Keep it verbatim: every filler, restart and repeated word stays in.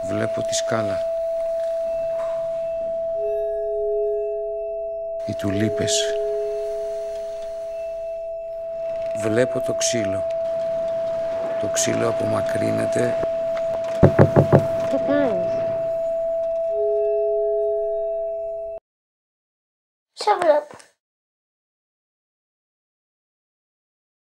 Βλέπω τη σκάλα. Οι τουλίπες. Βλέπω το ξύλο. Το ξύλο απομακρύνεται. Τι κάνεις? Σε βλέπω.